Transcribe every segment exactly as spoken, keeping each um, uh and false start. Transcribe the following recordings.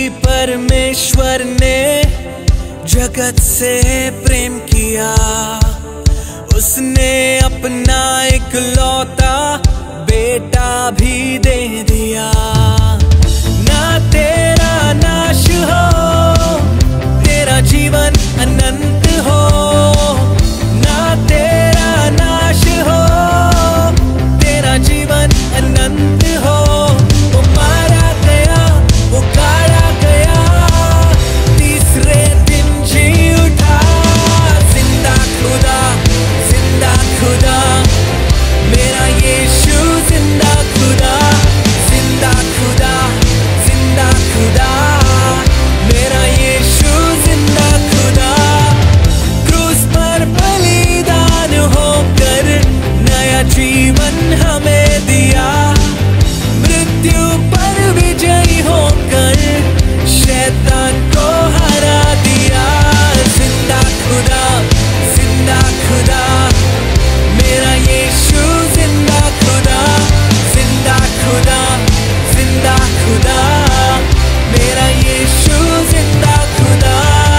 परमेश्वर ने जगत से प्रेम किया, उसने अपना इकलौता बेटा भी दे दिया। ना तेरा नाश हो, तेरा जीवन अनंत हो, ना तेरा नाश हो, तेरा जीवन अनंत हो। वो मारा गया, वो गाड़ा गया, तीसरे दिन जी उठा। जिंदा खुदा, जिंदा खुदा, मेरा यीशु जिंदा खुदा, जिंदा खुदा, जिंदा खुदा, मेरा यीशु जिंदा खुदा। क्रूस पर बलिदान होकर नया जीवन हमें दिया, मृत्यु पर विजयी होकर शैतान को हरा दिया। जिंदा खुदा, जिंदा खुदा, मेरा यीशु जिंदा खुदा, जिंदा खुदा, जिंदा खुदा, मेरा यीशु जिंदा खुदा।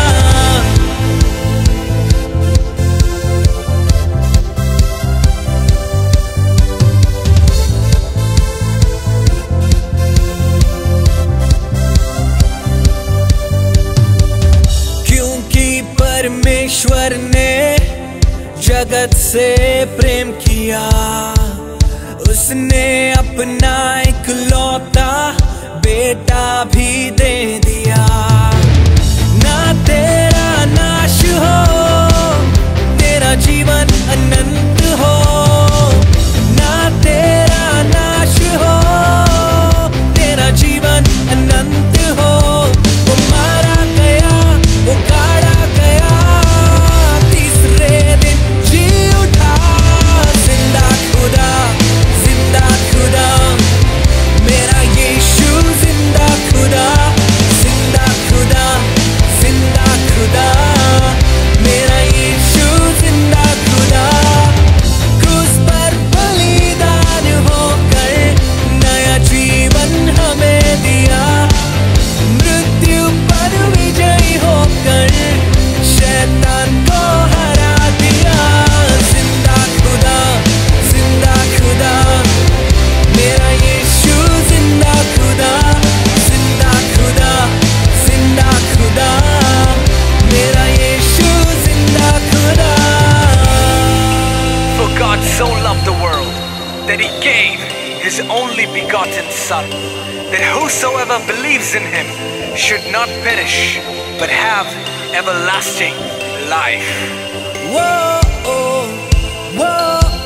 क्योंकि परमेश्वर ने जगत से प्रेम किया, उसने अपना इकलौता बेटा भी दे दिया। ना तेरा नाश हो, तेरा जीवन अनंत हो, ना तेरा नाश हो, तेरा जीवन अनंत हो। वो मारा गया, वो गाड़ा गया, तीसरे दिन जी उठा। जिंदा खुदा, जिंदा खुदा, मेरा यीशु जिंदा खुदा, जिंदा खुदा, जिंदा खुदा, मेरा यीशु जिंदा खुदा। क्रूस पर बलिदान होकर नया जीवन हमें दिया, मृत्यु पर विजयी होकर शैतान को हरा दिया। जिंदा खुदा, जिंदा खुदा, मेरा यीशु जिंदा खुदा, जिंदा खुदा, जिंदा खुदा, मेरा यीशु जिंदा खुदा। For God so loved the world that he gave his only begotten Son, that whosoever believes in him should not perish but have everlasting life. Whoa, oh, whoa,